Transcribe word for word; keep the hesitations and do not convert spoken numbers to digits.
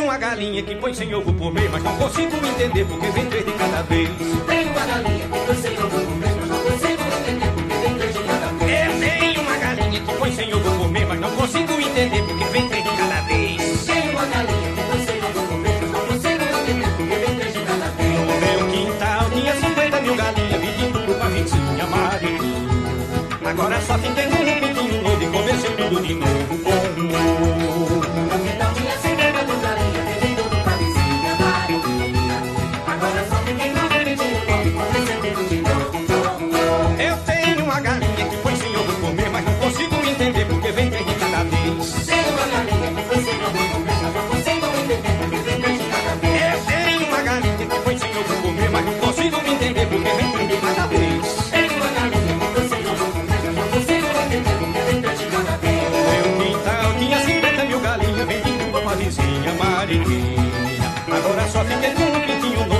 uma galinha que põe sem ovo por mês, mas não consigo entender porque vem três de cada vez. Tenho uma galinha que põe sem ovo por mês, mas não consigo entender porque vem três de cada vez. Eu tenho uma galinha que põe sem ovo por mês, mas não consigo entender porque vem três de cada vez. Tenho uma galinha que põe sem ovo por mês, mas não consigo entender porque vem três de cada vez. No meu quintal tinha cinquenta mil galinhas, vendi tudo pra vizinha Mariquinha. Agora só fiquei com um pintinho novo e comecei tudo de novo com um ovo. Então tinha cinquenta mil galinhas, vendi tudo pra vizinha Mariquinha. Agora só fiquei com um pintinho novo e comecei tudo de novo com um ovo. Eu tenho uma galinha que põe sem ovo por mês, mas não consigo entender porque vem três de cada vez. Tenho uma galinha que põe sem ovo por mês, mas não consigo entender porque vem três de cada vez. Eu tenho uma galinha que põe sem ovo por mês, mas não consigo entender porque vem três de cada vez. Tenho uma galinha que põe sem ovo por mês, mas não consigo entender porque vem três de cada vez. No meu quintal tinha cinquenta mil galinhas, vendi tudo pra vizinha Mariquinha. Agora só fiquei com um pintinho novo